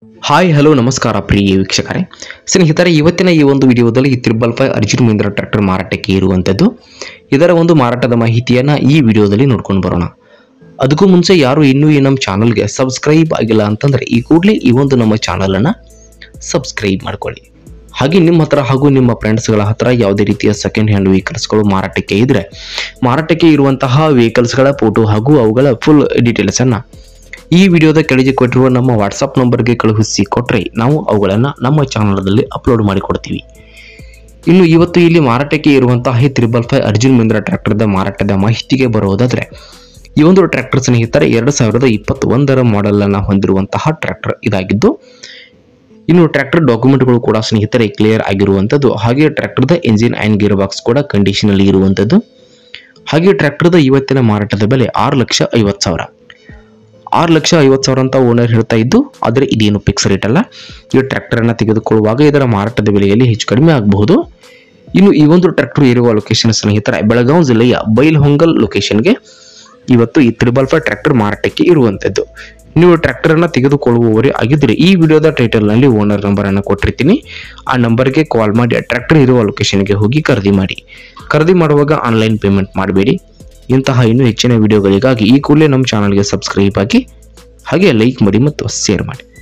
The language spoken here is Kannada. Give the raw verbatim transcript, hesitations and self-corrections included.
ಹಾಯ್ ಹಲೋ ನಮಸ್ಕಾರ ಪ್ರಿಯ ವೀಕ್ಷಕರೇ. ಸ್ನೇಹಿತರೆ, ಇವತ್ತಿನ ಈ ಒಂದು ವಿಡಿಯೋದಲ್ಲಿ triple five Arjun Mahindra tractor ಮಾರಾಟಕ್ಕೆ ಇರುವಂಥದ್ದು. ಇದರ ಒಂದು ಮಾರಾಟದ ಮಾಹಿತಿಯನ್ನು ಈ ವಿಡಿಯೋದಲ್ಲಿ ನೋಡ್ಕೊಂಡು ಬರೋಣ. ಅದಕ್ಕೂ ಮುಂಚೆ ಯಾರು ಇನ್ನೂ ಈ ನಮ್ಮ ಚಾನಲ್ಗೆ ಸಬ್ಸ್ಕ್ರೈಬ್ ಆಗಿಲ್ಲ ಅಂತಂದರೆ ಈ ಕೂಡಲೇ ಈ ಒಂದು ನಮ್ಮ ಚಾನಲನ್ನು ಸಬ್ಸ್ಕ್ರೈಬ್ ಮಾಡ್ಕೊಳ್ಳಿ. ಹಾಗೆ ನಿಮ್ಮ ಹತ್ರ ಹಾಗೂ ನಿಮ್ಮ ಫ್ರೆಂಡ್ಸ್ಗಳ ಹತ್ರ ಯಾವುದೇ ರೀತಿಯ ಸೆಕೆಂಡ್ ಹ್ಯಾಂಡ್ ವೆಹಿಕಲ್ಸ್ಗಳು ಮಾರಾಟಕ್ಕೆ ಇದ್ದರೆ ಮಾರಾಟಕ್ಕೆ ಇರುವಂತಹ ವೆಹಿಕಲ್ಸ್ಗಳ ಫೋಟೋ ಹಾಗೂ ಅವುಗಳ ಫುಲ್ ಡೀಟೇಲ್ಸನ್ನು ಈ ವಿಡಿಯೋದ ಕೆಳಗೆ ಕೊಟ್ಟಿರುವ ನಮ್ಮ ವಾಟ್ಸಪ್ ನಂಬರ್ಗೆ ಕಳುಹಿಸಿ ಕೊಟ್ಟರೆ ನಾವು ಅವುಗಳನ್ನು ನಮ್ಮ ಚಾನಲದಲ್ಲಿ ಅಪ್ಲೋಡ್ ಮಾಡಿಕೊಡ್ತೀವಿ. ಇನ್ನು ಇವತ್ತು ಇಲ್ಲಿ ಮಾರಾಟಕ್ಕೆ ಇರುವಂತಹ ತ್ರಿಬಲ್ ಫೈವ್ ಅರ್ಜುನ್ ಮಹೀಂದ್ರ ಟ್ರ್ಯಾಕ್ಟರ್ದ ಮಾರಾಟದ ಮಾಹಿತಿಗೆ ಬರುವುದಾದರೆ, ಈ ಒಂದು ಟ್ರ್ಯಾಕ್ಟರ್ ಸ್ನೇಹಿತರೆ ಎರಡು ಸಾವಿರದ ಇಪ್ಪತ್ತೊಂದರ ಮಾಡೆಲನ್ನು ಹೊಂದಿರುವಂತಹ ಟ್ರ್ಯಾಕ್ಟರ್ ಇದಾಗಿದ್ದು, ಇನ್ನು ಟ್ರ್ಯಾಕ್ಟರ್ ಡಾಕ್ಯುಮೆಂಟ್ಗಳು ಕೂಡ ಸ್ನೇಹಿತರೆ ಕ್ಲಿಯರ್ ಆಗಿರುವಂಥದ್ದು. ಹಾಗೆ ಟ್ರ್ಯಾಕ್ಟರ್ದ ಇಂಜಿನ್ ಆ್ಯಂಡ್ ಗೇರ್ ಬಾಕ್ಸ್ ಕೂಡ ಕಂಡೀಷನಲ್ಲಿ ಇರುವಂಥದ್ದು. ಹಾಗೆ ಟ್ರ್ಯಾಕ್ಟರ್ದ ಇವತ್ತಿನ ಮಾರಾಟದ ಬೆಲೆ ಆರು ಲಕ್ಷ ಐವತ್ತು ಸಾವಿರ ಆರು ಲಕ್ಷ ಐವತ್ತು ಸಾವಿರ ಅಂತ ಓನರ್ ಹೇಳ್ತಾ ಇದ್ದು, ಆದರೆ ಇದೇನು ಫಿಕ್ಸ್ ರೇಟ್ ಅಲ್ಲ. ಈ ಟ್ರ್ಯಾಕ್ಟರನ್ನು ತೆಗೆದುಕೊಳ್ಳುವಾಗ ಇದರ ಮಾರಾಟದ ಬೆಲೆಯಲ್ಲಿ ಹೆಚ್ಚು ಕಡಿಮೆ ಆಗಬಹುದು. ಇನ್ನು ಈ ಒಂದು ಟ್ರ್ಯಾಕ್ಟರ್ ಇರುವ ಲೊಕೇಶನ್ ಸ್ನೇಹಿತರೆ ಬೆಳಗಾವಿ ಜಿಲ್ಲೆಯ ಬೈಲಹೊಂಗಲ್ ಲೊಕೇಶನ್ಗೆ ಇವತ್ತು ಈ ತ್ರಿಬಲ್ ಫೈವ್ ಟ್ರ್ಯಾಕ್ಟರ್ ಮಾರಾಟಕ್ಕೆ ಇರುವಂಥದ್ದು. ನೀವು ಟ್ರ್ಯಾಕ್ಟರನ್ನು ತೆಗೆದುಕೊಳ್ಳುವವರೇ ಆಗಿದ್ದರೆ ಈ ವಿಡಿಯೋದ ಟೈಟಲ್ನಲ್ಲಿ ಓನರ್ ನಂಬರನ್ನು ಕೊಟ್ಟಿರ್ತೀನಿ. ಆ ನಂಬರ್ಗೆ ಕಾಲ್ ಮಾಡಿ ಟ್ರ್ಯಾಕ್ಟರ್ ಇರುವ ಲೊಕೇಶನ್ಗೆ ಹೋಗಿ ಖರೀದಿ ಮಾಡಿ. ಖರೀದಿ ಮಾಡುವಾಗ ಆನ್ಲೈನ್ ಪೇಮೆಂಟ್ ಮಾಡಬೇಡಿ. ಇಂತಹ ಇನ್ನೂ ಹೆಚ್ಚಿನ ವಿಡಿಯೋಗಳಿಗಾಗಿ ಈ ಕೂಡಲೇ ನಮ್ಮ ಚಾನಲ್ಗೆ ಸಬ್ಸ್ಕ್ರೈಬ್ ಆಗಿ ಹಾಗೆ ಲೈಕ್ ಮಾಡಿ ಮತ್ತು ಶೇರ್ ಮಾಡಿ.